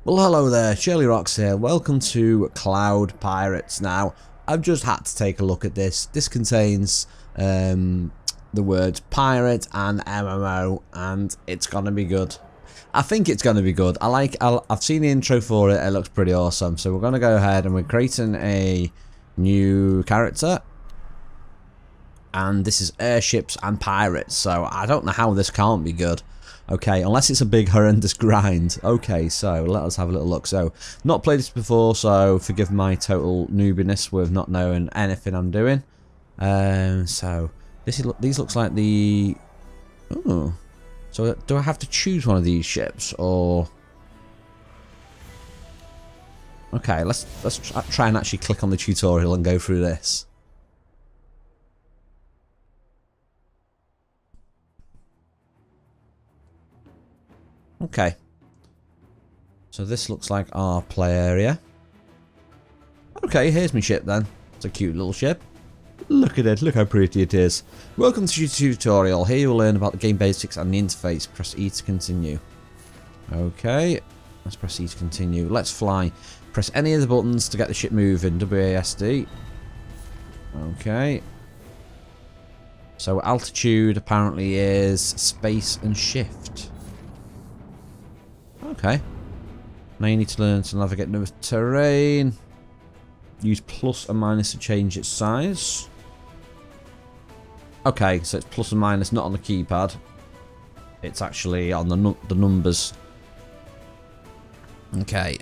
Well, hello there, shirlierox here. Welcome to Cloud Pirates. Now, I've just had to take a look at this. This contains the words pirate and MMO, and it's gonna be good. I think it's gonna be good. I've seen the intro for it. It looks pretty awesome. So we're gonna go ahead and we're creating a new character, and this is airships and pirates. So I don't know how this can't be good. Okay, unless it's a big horrendous grind. Okay, so let us have a little look. So, not played this before, so forgive my total noobiness with not knowing anything I'm doing. So these looks like the. Oh, so do I have to choose one of these ships or? Okay, let's try and actually click on the tutorial and go through this. Okay, so this looks like our play area. Okay, here's my ship then. It's a cute little ship. Look at it, look how pretty it is. Welcome to the tutorial. Here you'll learn about the game basics and the interface. Press E to continue. Okay, let's press E to continue. Let's fly. Press any of the buttons to get the ship moving. WASD. Okay. So altitude apparently is space and shift. Okay. Now you need to learn to navigate the terrain. Use plus and minus to change its size. Okay, so it's plus and minus, not on the keypad. It's actually on the numbers. Okay.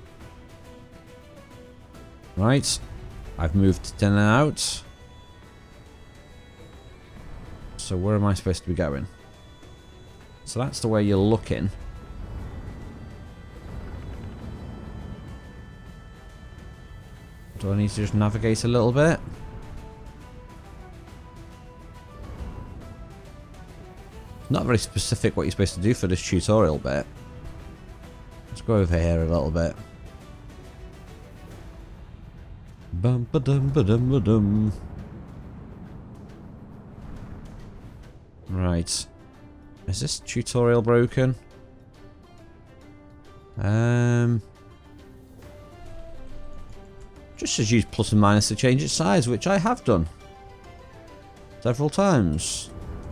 Right. I've moved it in and out. So where am I supposed to be going? So that's the way you're looking. Do I need to just navigate a little bit? Not very specific what you're supposed to do for this tutorial bit. Let's go over here a little bit. Bum ba dum ba dum ba dum. Right. Is this tutorial broken? Just says use plus and minus to change its size, which I have done several times.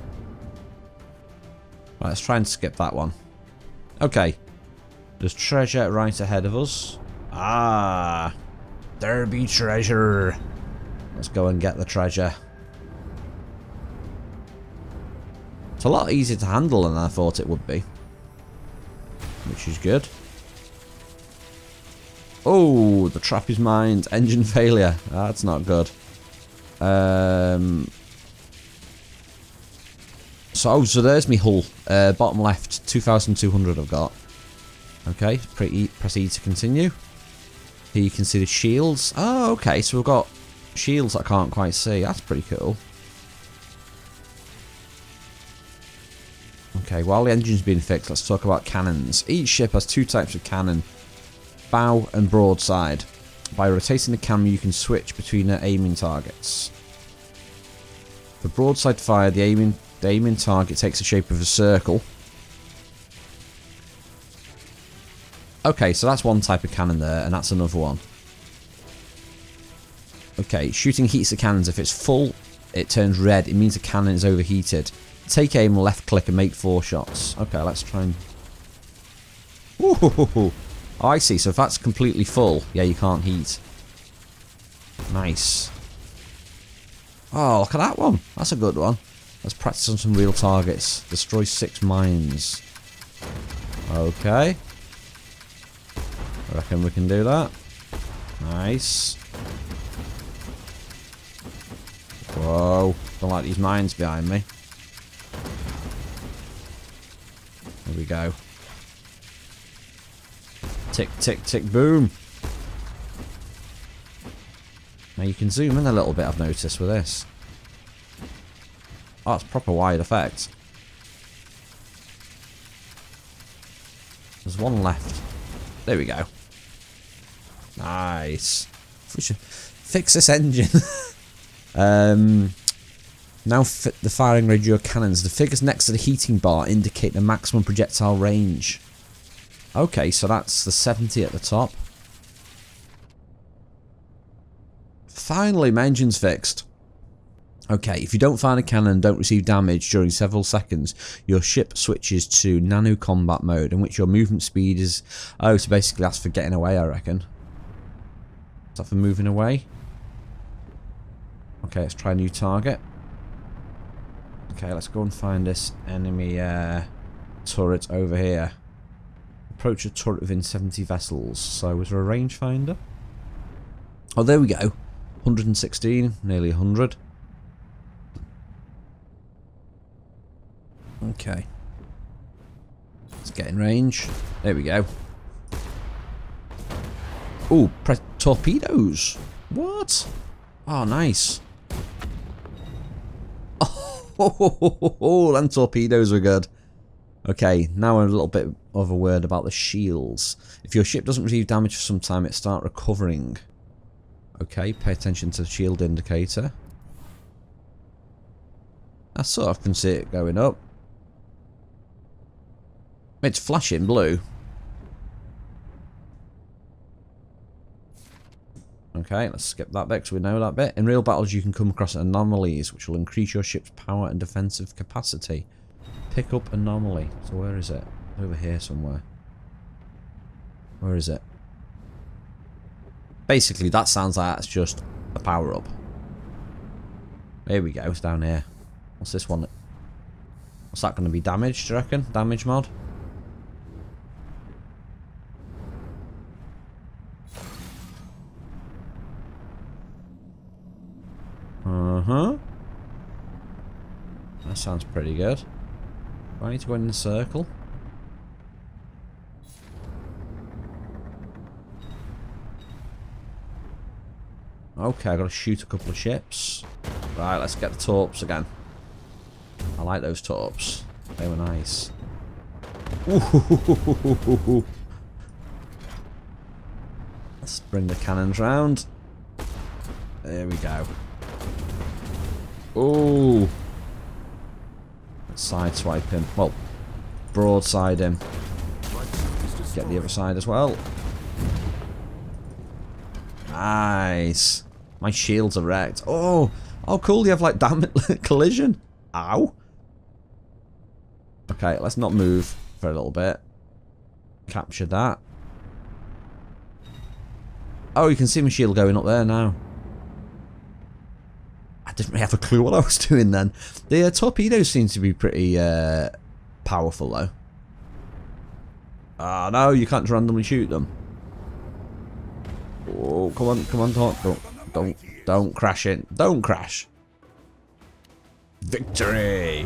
Right, let's try and skip that one. Okay. There's treasure right ahead of us. Ah, there be treasure. Let's go and get the treasure. It's a lot easier to handle than I thought it would be, which is good. Oh, the trap is mined. Engine failure. That's not good. So there's me hull. Bottom left, 2,200 I've got. Okay, press E to continue. Here you can see the shields. Oh, okay, so we've got shields I can't quite see. That's pretty cool. Okay, while the engine's being fixed, let's talk about cannons. Each ship has two types of cannon. Bow and broadside. By rotating the camera you can switch between the aiming targets. For broadside fire, the aiming target takes the shape of a circle. Okay, so that's one type of cannon there, and that's another one. Okay, shooting heats the cannons. If it's full, it turns red. It means the cannon is overheated. Take aim, left click, and make 4 shots. Okay, let's try and... Ooh. Oh, I see. So if that's completely full, yeah, you can't heat. Nice. Oh, look at that one. That's a good one. Let's practice on some real targets. Destroy 6 mines. Okay. I reckon we can do that. Nice. Whoa. Don't like these mines behind me. There we go. Tick, tick, tick, boom. Now you can zoom in a little bit, I've noticed, with this. Oh, it's proper wide effect. There's one left. There we go. Nice. We should fix this engine. Now fit the firing range of your cannons. The figures next to the heating bar indicate the maximum projectile range. Okay, so that's the 70 at the top. Finally, my engine's fixed. Okay, if you don't find a cannon and don't receive damage during several seconds, your ship switches to nano combat mode, in which your movement speed is... Oh, so basically that's for getting away, I reckon. Is that for moving away? Okay, let's try a new target. Okay, let's go and find this enemy turret over here. Approach a turret within 70 vessels. So, is there a rangefinder? Oh, there we go. 116, nearly 100. Okay. Let's get in range. There we go. Ooh, torpedoes. What? Oh, nice. Oh, them torpedoes were good. Okay, now a little bit of a word about the shields. If your ship doesn't receive damage for some time, it starts recovering. Okay, pay attention to the shield indicator. I sort of can see it going up. It's flashing blue. Okay, let's skip that bit because we know that bit. In real battles you can come across anomalies which will increase your ship's power and defensive capacity. Pick up anomaly. So where is it? Over here somewhere. Where is it? Basically that sounds like that's just a power up. There we go, it's down here. What's this one? What's that going to be? Damage, do you reckon? Damage mod? Uh-huh. That sounds pretty good. Do I need to go in the circle? Okay, I've got to shoot a couple of ships. Right, let's get the torps again. I like those torps. They were nice. Ooh. Let's bring the cannons round. There we go. Ooh. Let's sideswipe him. Well, broadside him. Get the other side as well. Nice. My shields are wrecked. Oh, cool. You have like damn it collision. Ow. Okay, let's not move for a little bit. Capture that. Oh, you can see my shield going up there now. I didn't really have a clue what I was doing then. The torpedoes seem to be pretty powerful though. Ah, no, you can't randomly shoot them. Oh, come on, don't crash it. Don't crash. Victory!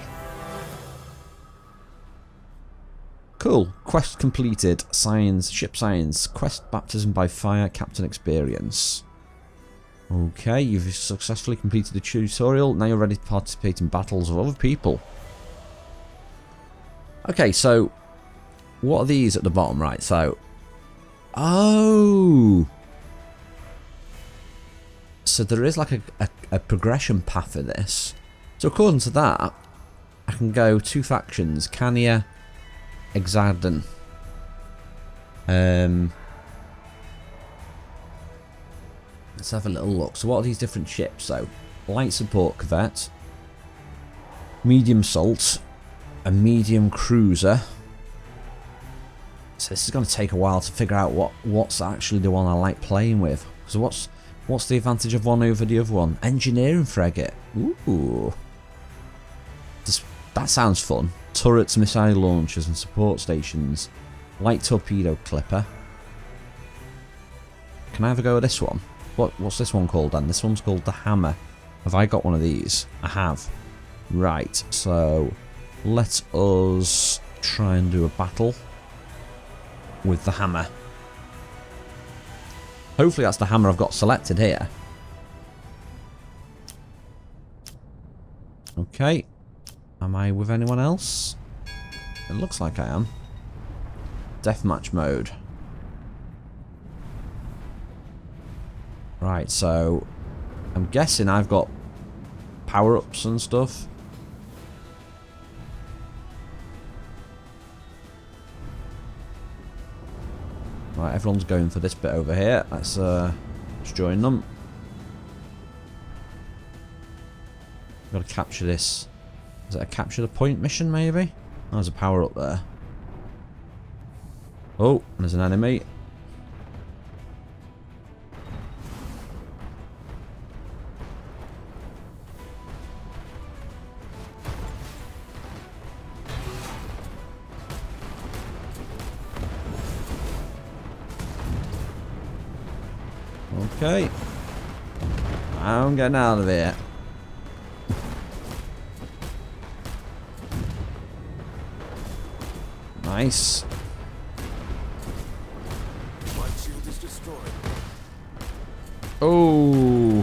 Cool. Quest completed. Science, ship science. Quest baptism by fire, captain experience. Okay, you've successfully completed the tutorial. Now you're ready to participate in battles of other people. Okay, so what are these at the bottom? Right, so... Oh! So there is like a progression path for this. So according to that, I can go 2 factions. Cania, Exarden. Let's have a little look. So what are these different ships? So, light support corvette, medium assault, a medium cruiser. So this is going to take a while to figure out what's actually the one I like playing with. So what's the advantage of one over the other one? Engineering frigate. Ooh. That sounds fun. Turrets, missile launchers and support stations. Light torpedo clipper. Can I have a go at this one? What's this one called then? This one's called the Hammer. Have I got one of these? I have. Right, so let us try and do a battle with the Hammer. Hopefully that's the Hammer I've got selected here. Okay. Am I with anyone else? It looks like I am. Deathmatch mode. Right, so I'm guessing I've got power-ups and stuff. Right, everyone's going for this bit over here. Let's join them. We've got to capture this. Is it a capture the point mission, maybe? Oh, there's a power up there. Oh, there's an enemy. Okay. I'm getting out of here. Nice. My shield is destroyed. Oh.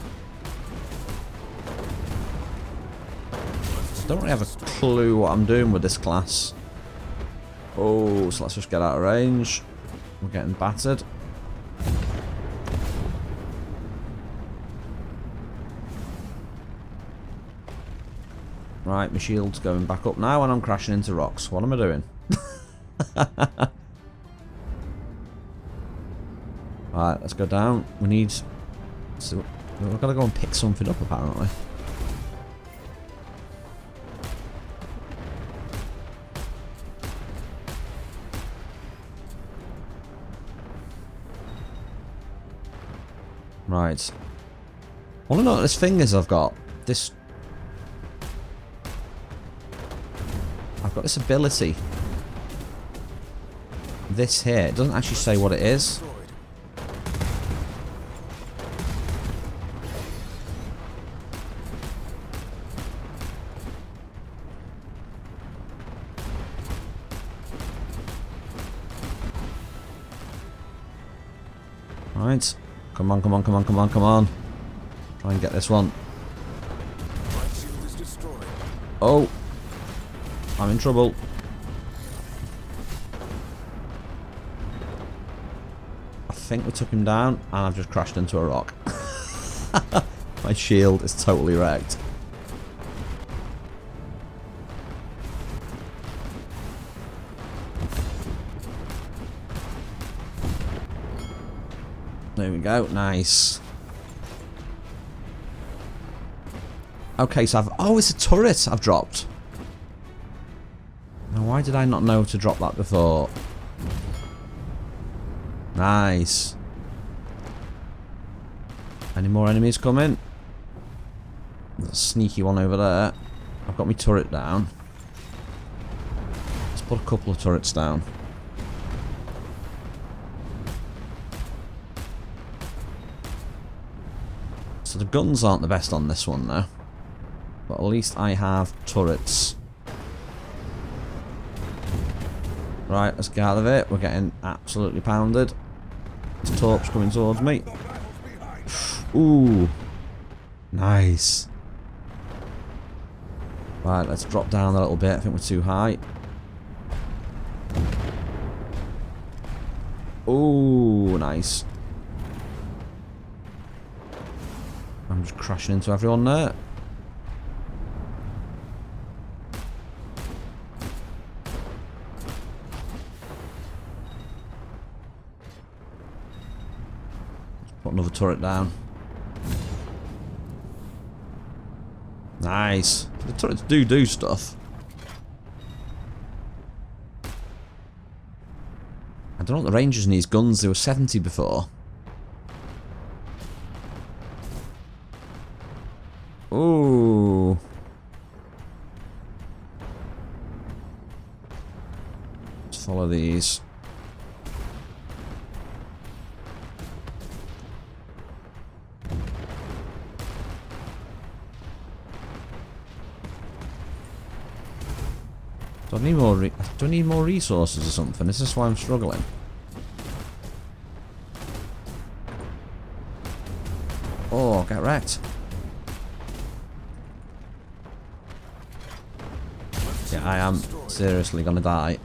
I don't really have a clue what I'm doing with this class. Oh, so let's just get out of range. We're getting battered. Right, my shield's going back up now and I'm crashing into rocks. What am I doing? Right, let's go down. We need... So we've got to go and pick something up, apparently. Right. I want to know what this thing is I've got. This... I've got this ability. This here. It doesn't actually say what it is. Right. Come on, come on, come on, come on, come on. Try and get this one. Oh. I'm in trouble. I think we took him down and I've just crashed into a rock. My shield is totally wrecked. There we go. Nice. Okay, so I've... Oh, it's a turret I've dropped. Now, why did I not know to drop that before? Nice. Any more enemies coming? There's a sneaky one over there. I've got my turret down. Let's put a couple of turrets down. So the guns aren't the best on this one, though. But at least I have turrets. Right, let's get out of it. We're getting absolutely pounded. There's torps coming towards me. Ooh. Nice. Right, let's drop down a little bit. I think we're too high. Ooh, nice. I'm just crashing into everyone there. Put another turret down. Nice. The turrets do stuff. I don't know what the ranges in these guns. They were 70 before. Ooh. Let's follow these. Do I need more resources or something? Is this why I'm struggling? Oh, get wrecked. Yeah, I am seriously gonna die.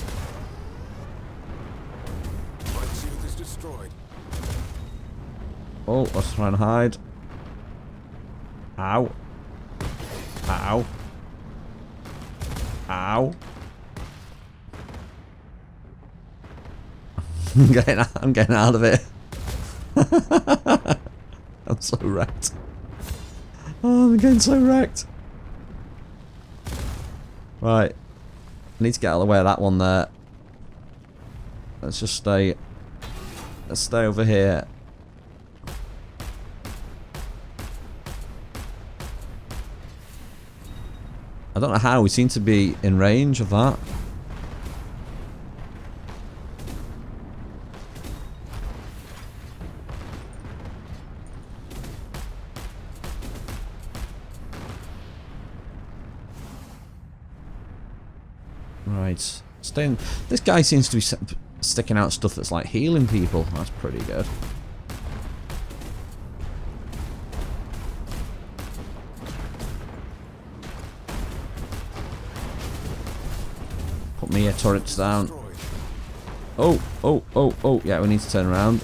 Oh, let's try and hide. Ow. Ow. Ow. I'm getting out of it. I'm so wrecked. Oh, I'm getting so wrecked. Right. I need to get out of the way of that one there. Let's just stay. Let's stay over here. I don't know how, we seem to be in range of that. Right. Staying. This guy seems to be sticking out stuff that's like healing people. That's pretty good. Put me turrets down. Oh, oh, oh, oh. Yeah, we need to turn around.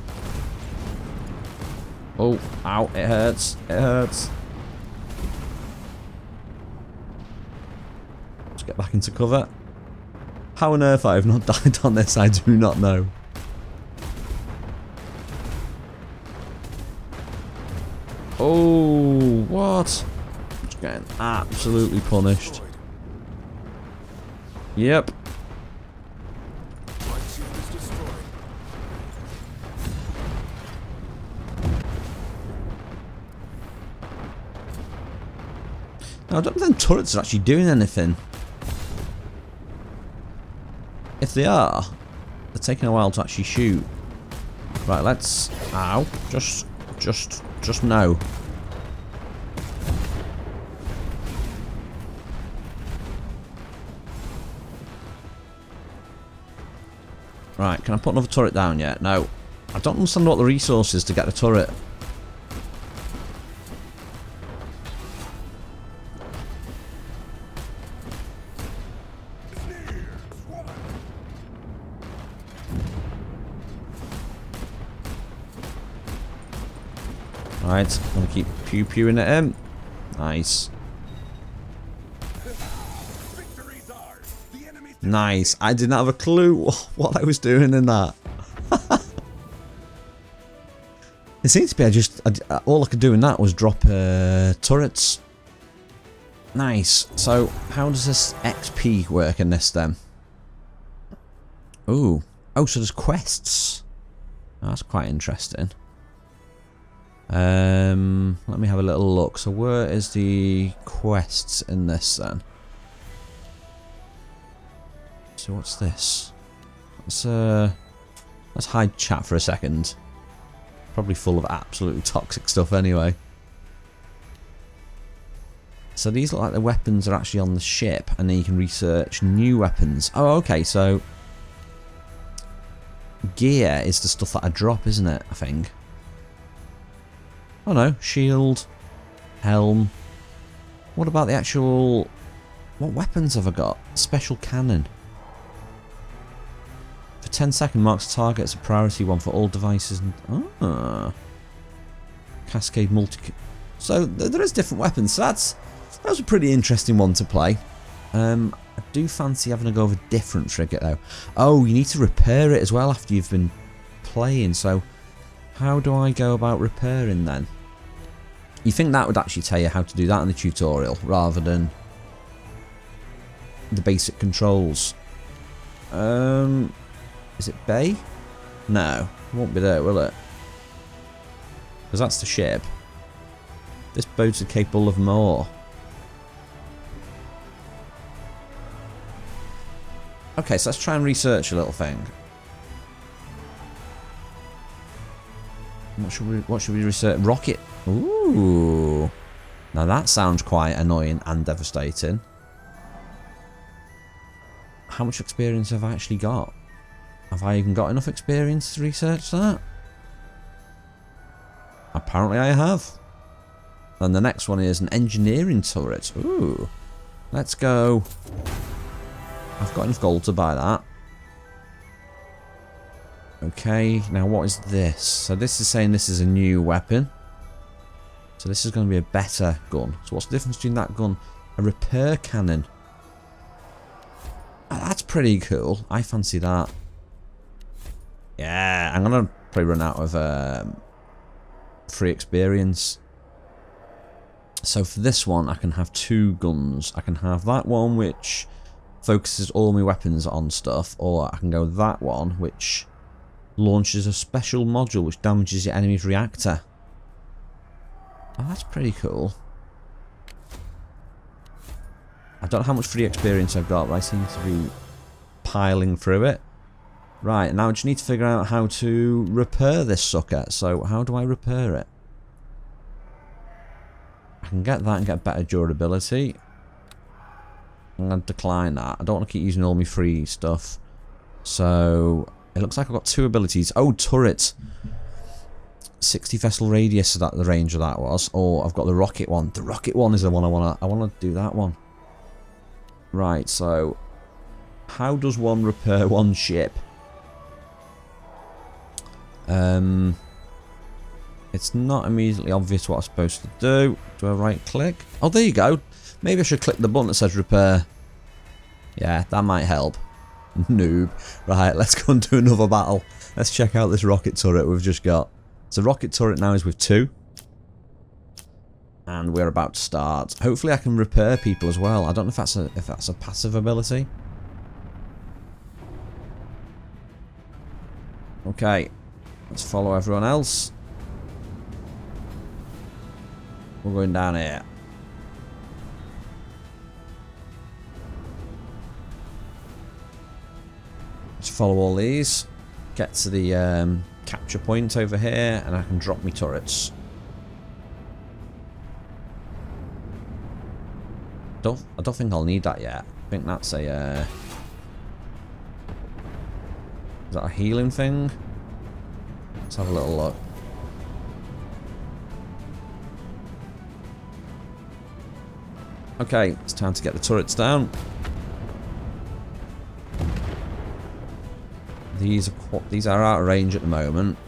Oh, ow, it hurts. It hurts. Let's get back into cover. How on earth I have not died on this, I do not know. Oh, what? I'm just getting absolutely punished. Yep. Now, I don't think turrets are actually doing anything. If they are, they're taking a while to actually shoot. Right, let's... Ow. Just no. Right, can I put another turret down yet? No. I don't understand what the resource is to get the turret. Right, I'm gonna keep pew-pewing at him. Nice. Nice. I didn't have a clue what I was doing in that. It seems to be all I could do in that was drop turrets. Nice. So how does this XP work in this then? Ooh. Oh, so there's quests. Oh, that's quite interesting. Let me have a little look. So where is the quests in this then? So what's this? Let's hide chat for a second. Probably full of absolutely toxic stuff anyway. So these look like the weapons are actually on the ship, and then you can research new weapons. Oh, okay, so gear is the stuff that I drop, isn't it? I think. Oh no, shield, helm. What about the actual... What weapons have I got? Special cannon. For 10 seconds marks target as a priority one for all devices. And, Cascade multi... So there is different weapons. So that was a pretty interesting one to play. I do fancy having a go of a different frigate though. Oh, you need to repair it as well after you've been playing. So how do I go about repairing then? You think that would actually tell you how to do that in the tutorial rather than the basic controls? Is it Bay? No, it won't be there, will it? Because that's the ship. This boat is capable of more. Okay, so let's try and research a little thing. What should we research? Rocket. Ooh. Now that sounds quite annoying and devastating. How much experience have I actually got? Have I even got enough experience to research that? Apparently I have. And the next one is an engineering turret. Ooh. Let's go. I've got enough gold to buy that. Okay, now what is this? So this is saying this is a new weapon. So this is going to be a better gun. So what's the difference between that gun? A repair cannon. That's pretty cool. I fancy that. Yeah, I'm gonna probably run out of free experience. So for this one, I can have 2 guns. I can have that one, which focuses all my weapons on stuff, or I can go that one, which launches a special module which damages your enemy's reactor. Oh, that's pretty cool. I don't know how much free experience I've got, but I seem to be piling through it. Right, now I just need to figure out how to repair this sucker. So how do I repair it? I can get that and get better durability. I'm going to decline that. I don't want to keep using all my free stuff. So it looks like I've got 2 abilities. Oh, turret. 60 vessel radius, so that the range of that was. Or I've got the rocket one. The rocket one is the one I want to do that one. Right, so how does one repair one ship? It's not immediately obvious what I'm supposed to do. Do I right click? Oh, there you go. Maybe I should click the button that says repair. Yeah, that might help. Noob. Right, let's go and do another battle. Let's check out this rocket turret we've just got. So rocket turret now is with 2. And we're about to start. Hopefully I can repair people as well. I don't know if that's a passive ability. Okay. Let's follow everyone else. We're going down here. Let's follow all these. Get to the capture point over here, and I can drop me turrets. I don't think I'll need that yet. I think that's a is that a healing thing? Let's have a little look. Okay, it's time to get the turrets down. These are out of range at the moment.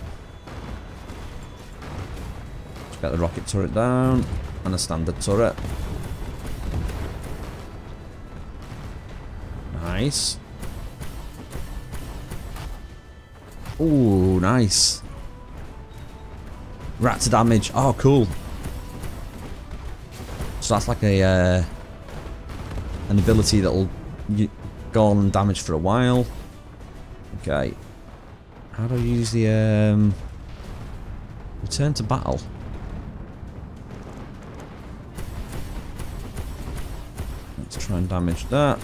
Let's get the rocket turret down and a standard turret. Nice. Ooh, nice. Reactor damage. Oh, cool. So that's like a an ability that'll go on and damage for a while. Okay. How do I use the return to battle? Let's try and damage that.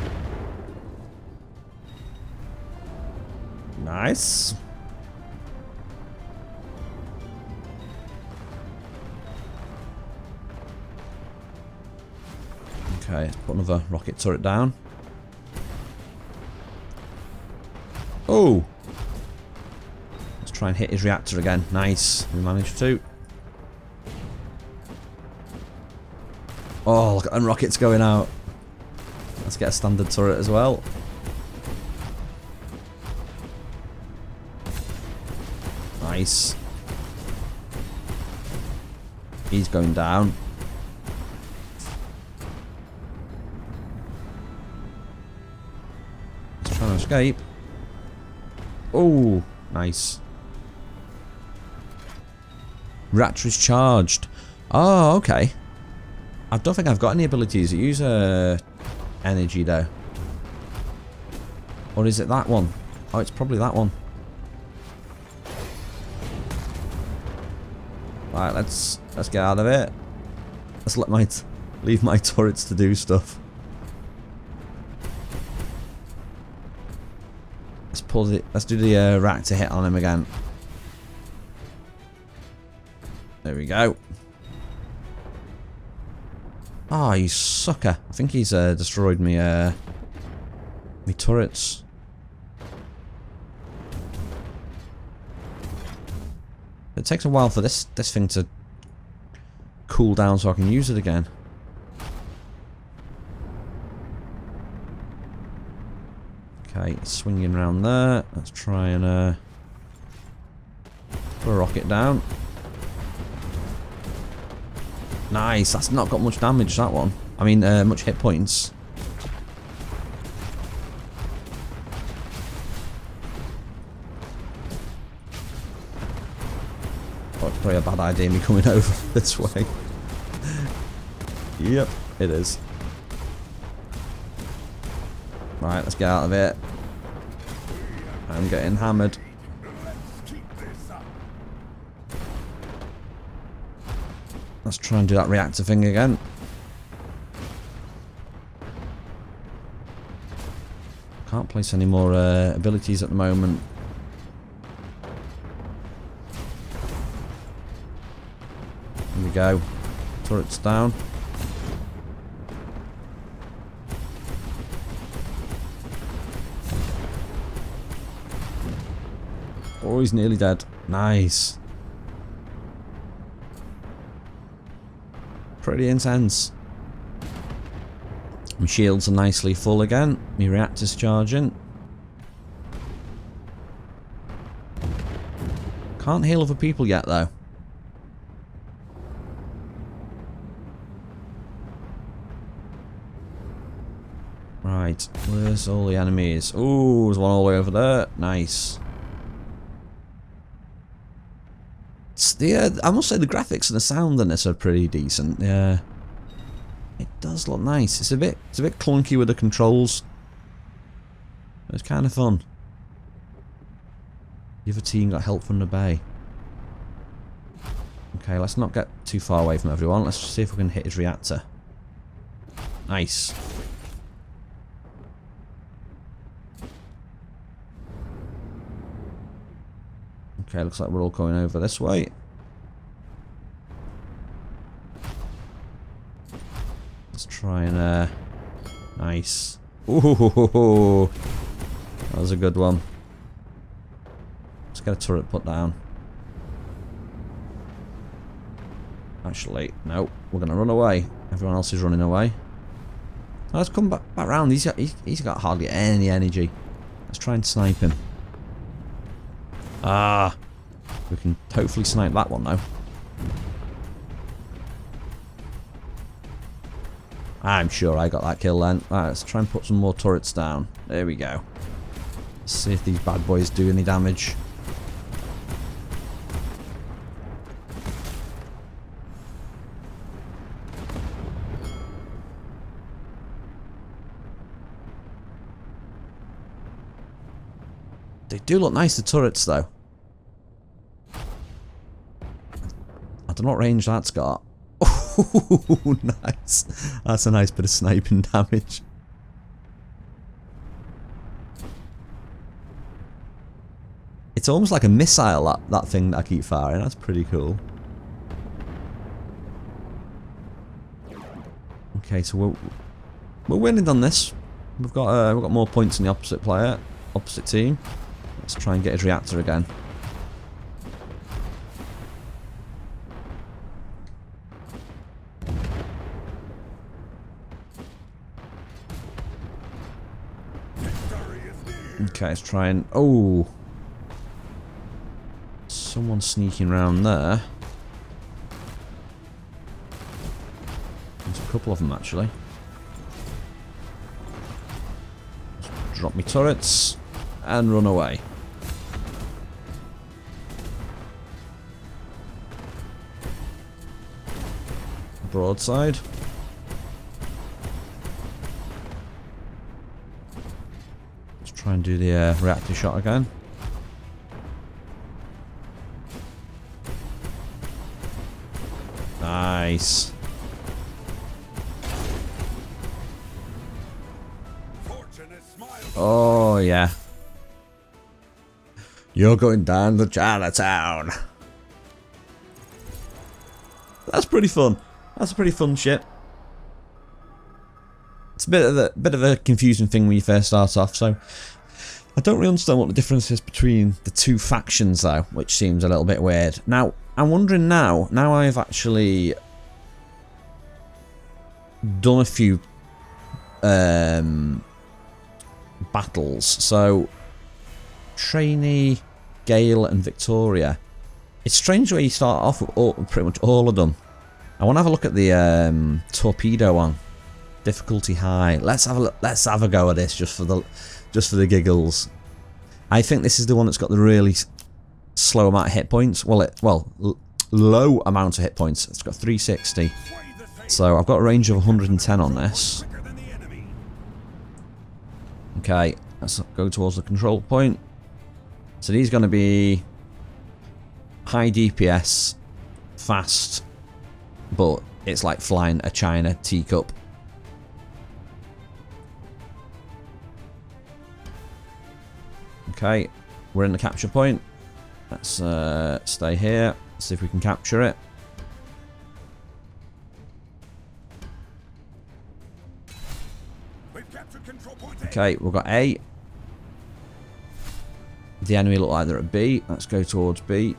Nice. Okay, let's put another rocket turret down. Oh! Let's try and hit his reactor again. Nice. We managed to. Oh, look at them rockets going out. Let's get a standard turret as well. Nice. He's going down. Let's try and escape. Oh, nice. Reactor is charged. Oh, okay. I don't think I've got any abilities that use energy though. Or is it that one? Oh, it's probably that one. Right, let's get out of it. Let's leave my turrets to do stuff. Let's do the reactor hit on him again. There we go. Ah, oh, you sucker. I think he's destroyed me me turrets. It takes a while for this thing to cool down so I can use it again. Okay, swinging around there. Let's try and put a rocket down. Nice, that's not got much damage, that one. I mean, much hit points. probably a bad idea me coming over this way. Yep, it is. Right, let's get out of it. I'm getting hammered. Let's try and do that reactor thing again. Can't place any more abilities at the moment. Here we go. Turrets down. Oh, he's nearly dead. Nice. Pretty intense. My shields are nicely full again. My reactor's charging. Can't heal other people yet though. Right, where's all the enemies? Ooh, there's one all the way over there. Nice. I must say the graphics and the sound in this are pretty decent. Yeah, it does look nice. It's a bit clunky with the controls. It's kind of fun. The other team got help from the bay. Okay, let's not get too far away from everyone. Let's see if we can hit his reactor. Nice. Okay, looks like we're all going over this way. Let's try and nice. Ooh, that was a good one. Let's get a turret put down. Actually, no, we're gonna run away. Everyone else is running away. Let's come back round. He's got hardly any energy. Let's try and snipe him. Ah, we can hopefully snipe that one though. I'm sure I got that kill then. Right, let's try and put some more turrets down. There we go. Let's see if these bad boys do any damage. They do look nice, the turrets though. I don't know what range that's got. Oh, nice. That's a nice bit of sniping damage. It's almost like a missile, that thing that I keep firing. That's pretty cool. Okay, so we're winning on this. We've got more points than the opposite team. Let's try and get his reactor again. Okay, let's try and... Oh! Someone's sneaking around there. There's a couple of them, actually. Just drop me turrets and run away. Broadside. Try and do the reactor shot again. Nice. Oh yeah. You're going down to Chinatown. That's pretty fun. That's a pretty fun ship. It's a bit of a confusing thing when you first start off, so I don't really understand what the difference is between the two factions though, which seems a little bit weird. Now, I'm wondering now I've actually done a few battles, so Trainee, Gale and Victoria. It's strange where you start off with pretty much all of them. I want to have a look at the torpedo one. Difficulty high. Let's have a go at this just for the giggles. I think this is the one that's got the really slow amount of hit points. Well, low amount of hit points. It's got 360. So I've got a range of 110 on this. Okay, let's go towards the control point. So these are going to be high DPS, fast, but it's like flying a China teacup. Okay, we're in the capture point. Let's stay here, see if we can capture it. Okay, we've got A. The enemy look like they're at B. Let's go towards B.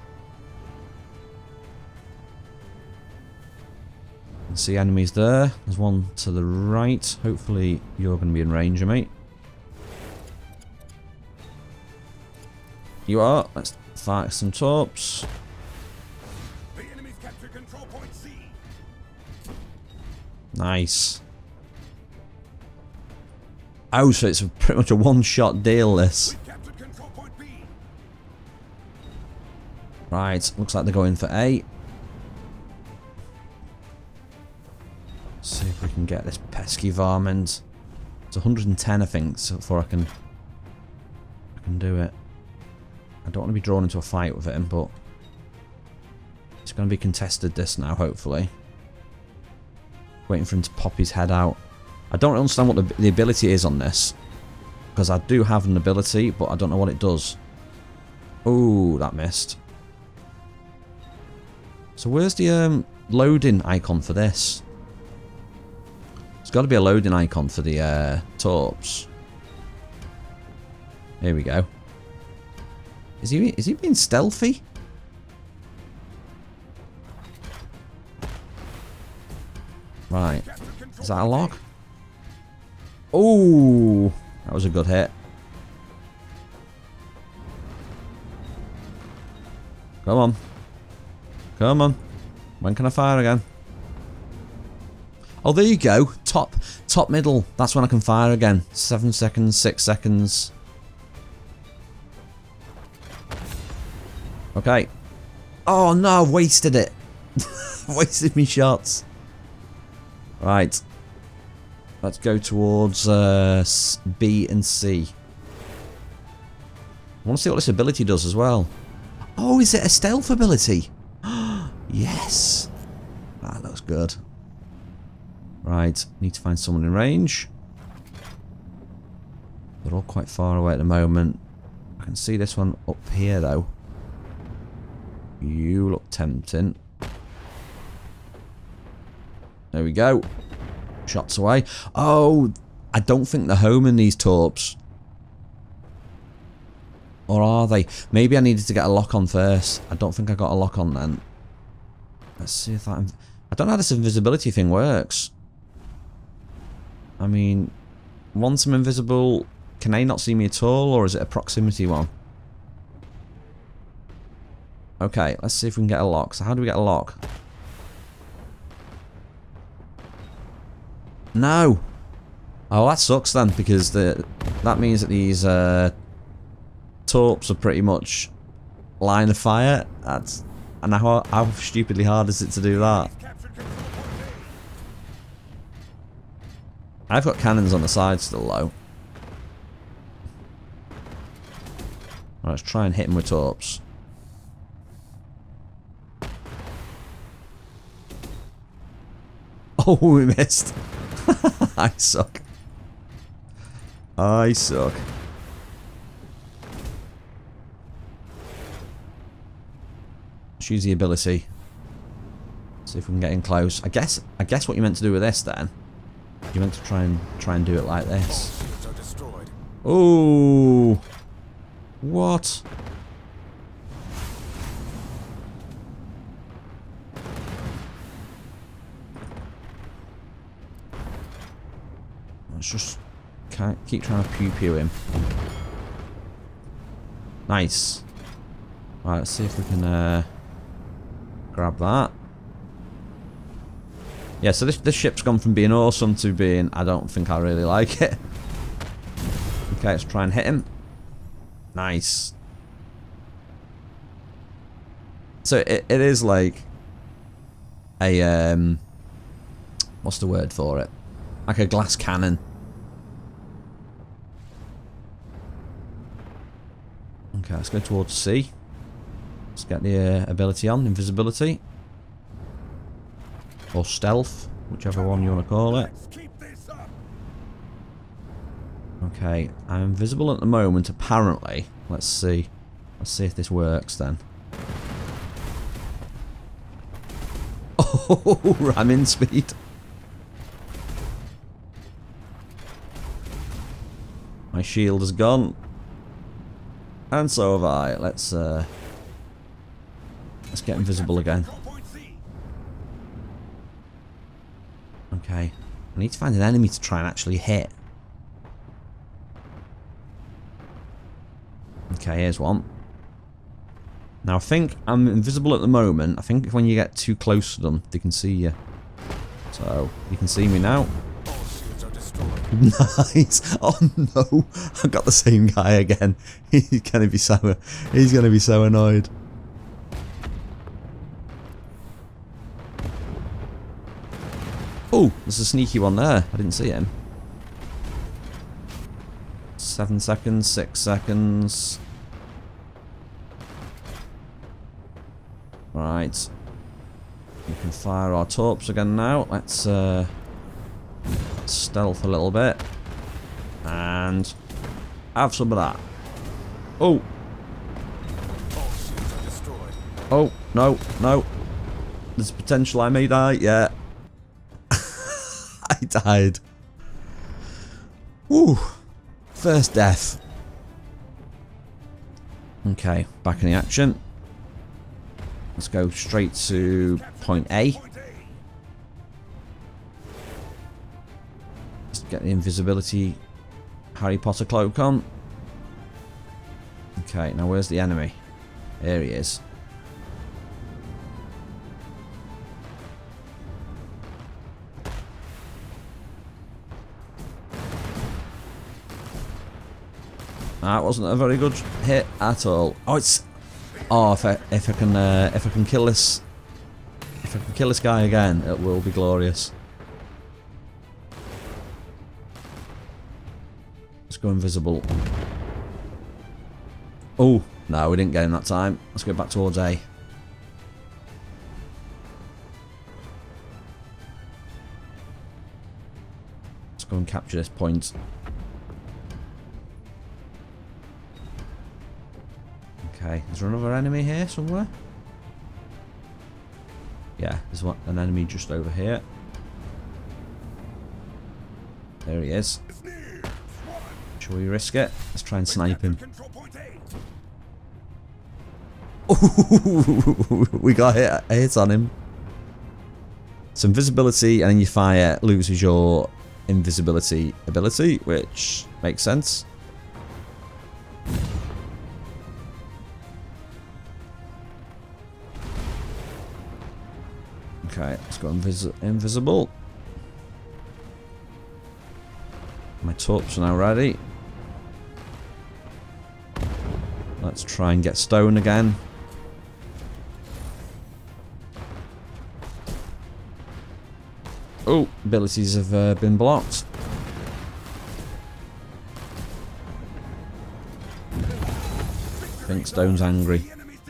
I see enemies there. There's one to the right. Hopefully you're going to be in range, mate. You are. Let's fire some torps. The enemy's captured control point C. Nice. Oh, so it's pretty much a one-shot deal, this. We've captured control point B. Right, looks like they're going for A. Let's see if we can get this pesky varmint. It's 110, I think, so before I can do it. I don't want to be drawn into a fight with him, but it's going to be contested this now, hopefully. Waiting for him to pop his head out. I don't understand what the ability is on this, because I do have an ability, but I don't know what it does. Oh, that missed. So where's the loading icon for this? There's got to be a loading icon for the torps. Here we go. Is he being stealthy? Right. Is that a lock? Oh, that was a good hit. Come on. Come on. When can I fire again? Oh, there you go. Top middle. That's when I can fire again. 7 seconds, 6 seconds. Okay. Oh no, I've wasted it. Wasted me shots. Right. Let's go towards B and C. I want to see what this ability does as well. Oh, is it a stealth ability? Yes. That looks good. Right, need to find someone in range. They're all quite far away at the moment. I can see this one up here though. You look tempting. There we go. Shots away. Oh, I don't think they're home in these torps. Or are they? Maybe I needed to get a lock on first. I don't think I got a lock on then. Let's see if that... I don't know how this invisibility thing works. I mean, once I'm invisible, can they not see me at all? Or is it a proximity one? Okay, let's see if we can get a lock. So how do we get a lock? No! Oh, that sucks then, because that means that these torps are pretty much line of fire. And how stupidly hard is it to do that? I've got cannons on the side still though. Right, let's try and hit him with torps. Oh, we missed. I suck. I suck. Let's use the ability. See if we can get in close. I guess what you meant to do with this then. You meant to try and do it like this. Oh, what? Let's just keep trying to pew him. Nice. Right, let's see if we can grab that. Yeah, so this ship's gone from being awesome to being, I don't think I really like it. Okay, let's try and hit him. Nice. So it is like a what's the word for it? Like a glass cannon. Okay, let's go towards C. Let's get the ability on, invisibility. Or stealth, whichever one you want to call it. Okay, I'm invisible at the moment, apparently. Let's see. Let's see if this works then. Oh, ramming speed. My shield is gone. And so have I. Let's get invisible again. Okay. I need to find an enemy to try and actually hit. Okay, here's one. Now I think I'm invisible at the moment. I think when you get too close to them, they can see you. So, you can see me now. Nice. Oh no, I've got the same guy again. He's gonna be so annoyed. Oh, there's a sneaky one there. I didn't see him. 7 seconds, 6 seconds. Right. We can fire our torps again now. Let's stealth a little bit. And have some of that. Oh. Oh, no, no. There's potential I may die. Yeah. I died. Woo. First death. Okay, back in the action. Let's go straight to point A. Let's get the invisibility Harry Potter cloak on. Okay, now where's the enemy? There he is. That wasn't a very good hit at all. Oh, it's. Oh, if I can kill this, guy again, it will be glorious. Let's go invisible. Oh no, we didn't get him that time. Let's go back towards A. Let's go and capture this point. Okay, is there another enemy here somewhere? Yeah, there's an enemy just over here. There he is. Shall we risk it? Let's try and snipe him. Ooh, we got a hit on him. Some invisibility, and then you fire loses your invisibility ability, which makes sense. Okay, let's go invisible. My torps are now ready. Let's try and get stone again. Oh, abilities have been blocked. I think stone's angry.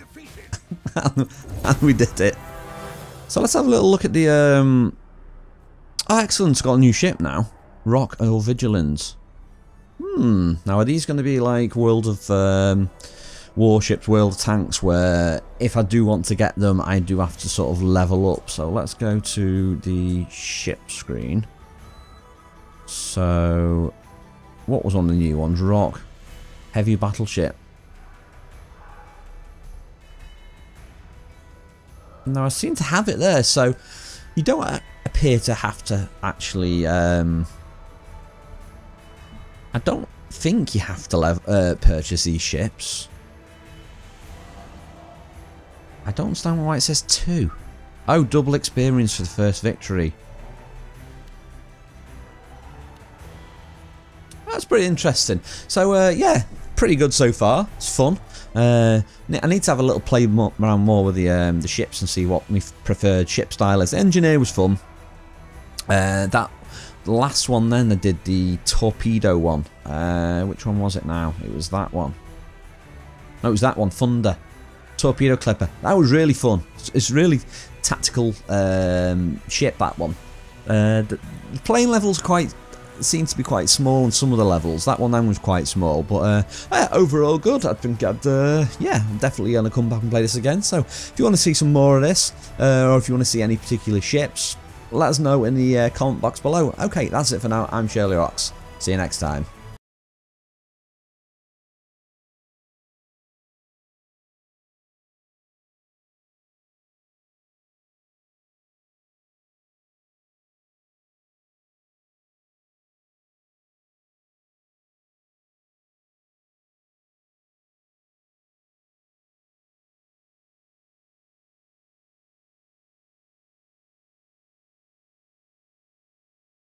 And we did it. So let's have a little look at the oh, excellent, it's got a new ship now. Rock or Vigilance. Now are these going to be like World of Warships, World of Tanks, where if I do want to get them, I do have to sort of level up. So let's go to the ship screen. So what was on the new ones? Rock, heavy battleship. Now I seem to have it there, so you don't appear to have to actually. I don't think you have to purchase these ships. I don't understand why it says 2. Oh, double experience for the first victory. That's pretty interesting. So yeah, pretty good so far. It's fun. I need to have a little play around more with the ships and see what my preferred ship style is. The engineer was fun. That last one then, I did the torpedo one. Which one was it now? It was that one. No, it was that one, Thunder. Torpedo Clipper. That was really fun. It's really tactical ship, that one. The playing levels seem to be quite small on some of the levels. That one then was quite small, but overall good. I think I'm definitely going to come back and play this again. So if you want to see some more of this, or if you want to see any particular ships, let us know in the comment box below. Okay, that's it for now. I'm shirlierox. See you next time.